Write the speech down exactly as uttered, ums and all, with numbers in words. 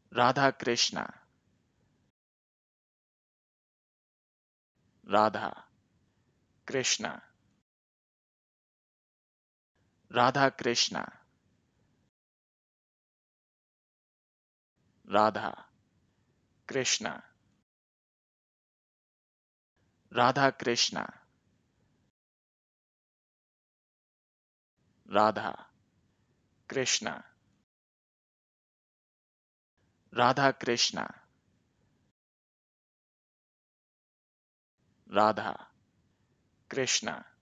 Radha Krishna, Radha Krishna, Radha Krishna, Radha Krishna, Radha Krishna, Radha Krishna, Radha Krishna, Radha Krishna.